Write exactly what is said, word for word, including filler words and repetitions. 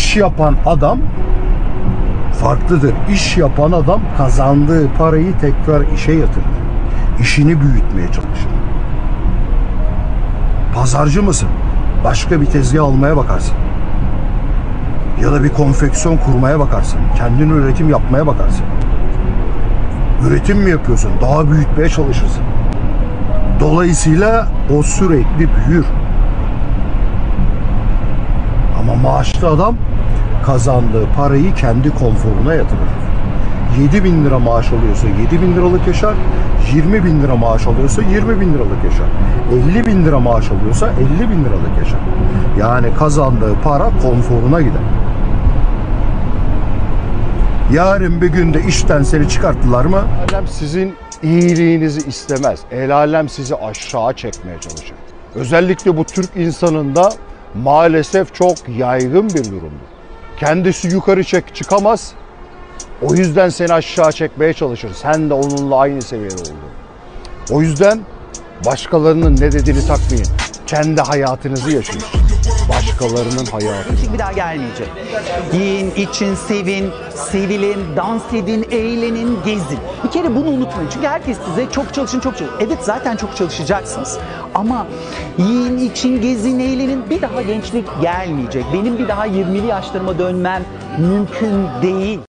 İş yapan adam farklıdır. İş yapan adam kazandığı parayı tekrar işe yatırır. İşini büyütmeye çalışır. Pazarcı mısın? Başka bir tezgah almaya bakarsın. Ya da bir konfeksiyon kurmaya bakarsın. Kendin üretim yapmaya bakarsın. Üretim mi yapıyorsun? Daha büyütmeye çalışırsın. Dolayısıyla o sürekli büyür. Ama maaşlı adam kazandığı parayı kendi konforuna yatırır. yedi bin lira maaş alıyorsa yedi bin liralık yaşar, yirmi bin lira maaş alıyorsa yirmi bin liralık yaşar, elli bin lira maaş alıyorsa elli bin liralık yaşar. Yani kazandığı para konforuna gider. Yarın bir günde işten seni çıkarttılar mı? El alem sizin iyiliğinizi istemez. El alem sizi aşağı çekmeye çalışır. Özellikle bu Türk insanında maalesef çok yaygın bir durumdur. Kendisi yukarı çek çıkamaz. O yüzden seni aşağı çekmeye çalışır. Sen de onunla aynı seviyede oldun. O yüzden başkalarının ne dediğini takmayın. Kendi hayatınızı yaşayın. Başkalarının hayatı. Bir daha gelmeyecek. Yiyin, için, sevin, sevilin, dans edin, eğlenin, gezin. Bir kere bunu unutmayın. Çünkü herkes size çok çalışın, çok çalışın. Evet, zaten çok çalışacaksınız. Ama yiyin, için, gezin, eğlenin. Bir daha gençlik gelmeyecek. Benim bir daha yirmili yaşlarıma dönmem mümkün değil.